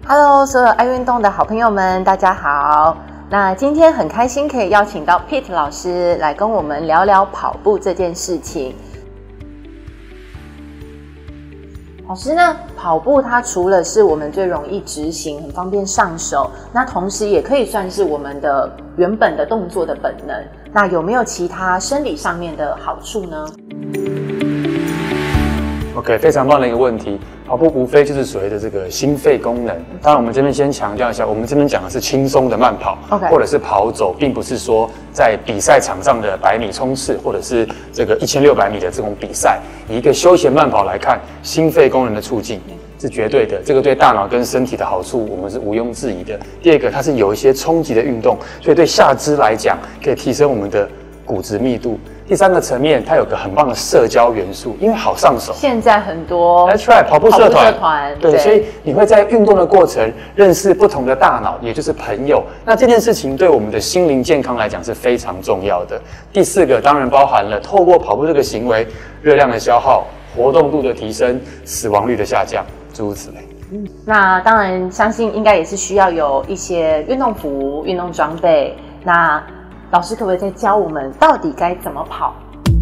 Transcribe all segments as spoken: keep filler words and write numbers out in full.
Hello， 所有爱运动的好朋友们，大家好。那今天很开心可以邀请到 Pete 老师来跟我们聊聊跑步这件事情。老师呢，跑步它除了是我们最容易执行、很方便上手，那同时也可以算是我们的原本的动作的本能。那有没有其他生理上面的好处呢？ OK， 非常棒的一个问题。跑步无非就是所谓的这个心肺功能。当然，我们这边先强调一下，我们这边讲的是轻松的慢跑， okay. 或者是跑走，并不是说在比赛场上的百米冲刺，或者是这个一千六百米的这种比赛。以一个休闲慢跑来看，心肺功能的促进是绝对的，这个对大脑跟身体的好处，我们是毋庸置疑的。第二个，它是有一些冲击的运动，所以对下肢来讲，可以提升我们的骨质密度。 第三个层面，它有个很棒的社交元素，因为好上手。 现在很多 ，That's right， 跑步社团， 社团对，所以你会在运动的过程认识不同的大脑，也就是朋友。那这件事情对我们的心灵健康来讲是非常重要的。第四个当然包含了透过跑步这个行为，热量的消耗、活动度的提升、死亡率的下降，诸如此类。 嗯，那当然，相信应该也是需要有一些运动服、运动装备。那老师可不可以再教我们到底该怎么跑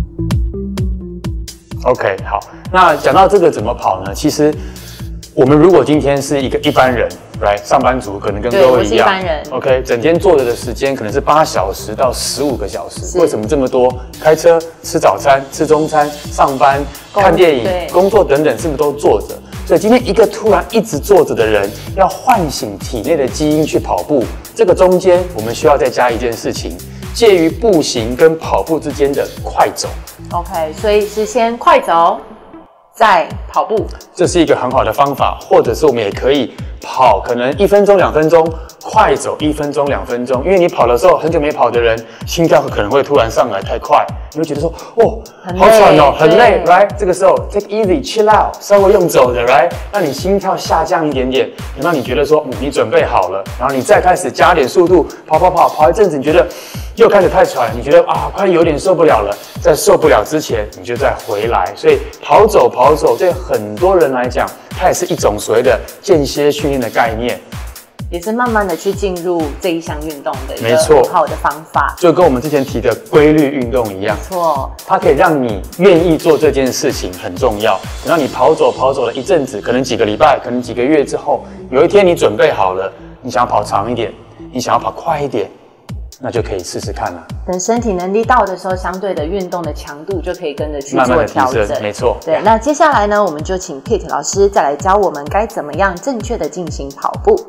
？OK， 好。那讲到这个怎么跑呢？其实我们如果今天是一个一般人，来上班族，可能跟各位一样， 一般人 ，OK， 整天坐着的时间可能是八小时到十五个小时。为什么这么多？开车、吃早餐、吃中餐、上班、看电影、工作等等，是不是都坐着？ 所以今天一个突然一直坐着的人，要唤醒体内的基因去跑步，这个中间我们需要再加一件事情，介于步行跟跑步之间的快走。 OK， 所以是先快走，再跑步。 这是一个很好的方法，或者是我们也可以跑，可能一分钟、两分钟，快走一分钟、两分钟。因为你跑的时候，很久没跑的人，心跳可能会突然上来太快，你会觉得说，哦，好喘哦，很累 ，right？ 这个时候 take easy, chill out， 稍微用走的 ，right？ 让你心跳下降一点点，等到你觉得说，嗯，你准备好了，然后你再开始加点速度，跑跑跑，跑一阵子，你觉得又开始太喘，你觉得啊，快有点受不了了，在受不了之前，你就再回来。所以跑走跑走，对很多人来讲，它也是一种所谓的间歇训练的概念。 也是慢慢的去进入这一项运动的一个没错很好的方法， 就跟我们之前提的规律运动一样。 没错， 它可以让你愿意做这件事情很重要。等到你跑走跑走了一阵子，可能几个礼拜，可能几个月之后，有一天你准备好了，你想要跑长一点，你想要跑快一点，那就可以试试看了。 等身体能力到的时候，相对的运动的强度就可以跟着去慢慢做的提升， 调整。 没错。 对，那接下来呢，我们就请 Pete 老师再来教我们该怎么样正确的进行跑步。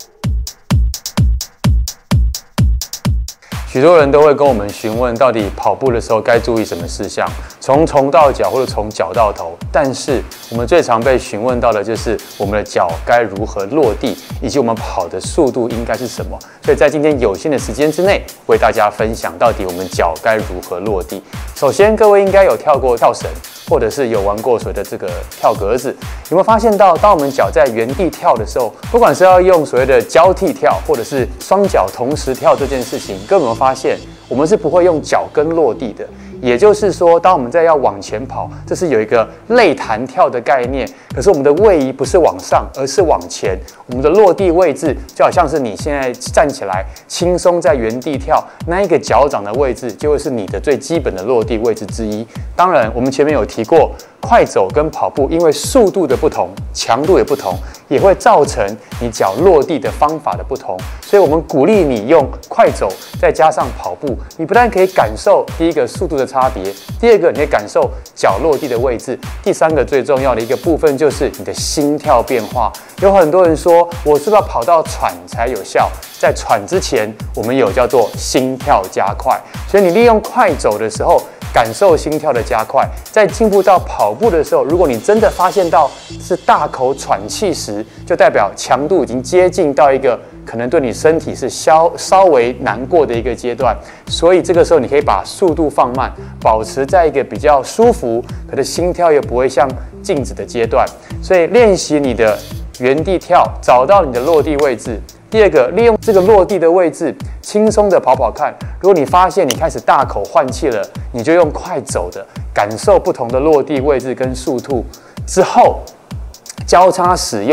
许多人都会跟我们询问，到底跑步的时候该注意什么事项，从头到脚或者从脚到头。但是我们最常被询问到的就是我们的脚该如何落地，以及我们跑的速度应该是什么。所以在今天有限的时间之内，为大家分享到底我们脚该如何落地。首先，各位应该有跳过跳绳，或者是有玩过所谓的这个跳格子。有没有发现到，当我们脚在原地跳的时候，不管是要用所谓的交替跳，或者是双脚同时跳这件事情，各位有没有发现，我们是不会用脚跟落地的。也就是说，当我们在要往前跑，这是有一个类弹跳的概念。可是我们的位移不是往上，而是往前。我们的落地位置就好像是你现在站起来，轻松在原地跳，那一个脚掌的位置就会是你的最基本的落地位置之一。当然，我们前面有提过，快走跟跑步因为速度的不同，强度也不同，也会造成你脚落地的方法的不同。所以我们鼓励你用快走再加上跑步，你不但可以感受第一个速度的差别，第二个你可以感受脚落地的位置，第三个最重要的一个部分就是你的心跳变化。有很多人说，我是不是要跑到喘才有效？在喘之前，我们有叫做心跳加快，所以你利用快走的时候，感受心跳的加快，在进步到跑步的时候，如果你真的发现到是大口喘气时，就代表强度已经接近到一个可能对你身体是稍稍微难过的一个阶段，所以这个时候你可以把速度放慢，保持在一个比较舒服，可是心跳又不会像静止的阶段。所以练习你的原地跳，找到你的落地位置。第二个，利用这个落地的位置，轻松的跑跑看。如果你发现你开始大口换气了，你就用快走的，感受不同的落地位置跟速度之后，交叉使用。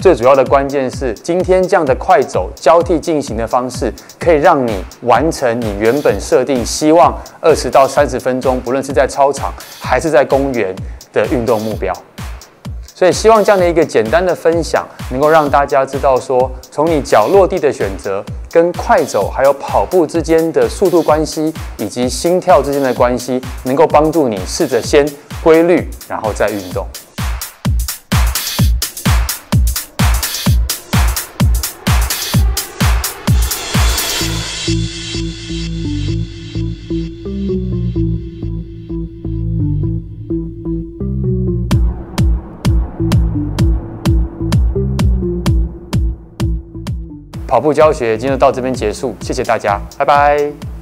最主要的关键是，今天这样的快走交替进行的方式，可以让你完成你原本设定希望二十到三十分钟，不论是在操场还是在公园的运动目标。所以希望这样的一个简单的分享，能够让大家知道说，从你脚落地的选择，跟快走还有跑步之间的速度关系，以及心跳之间的关系，能够帮助你试着先规律，然后再运动。跑步教学今天就到这边结束，谢谢大家，拜拜。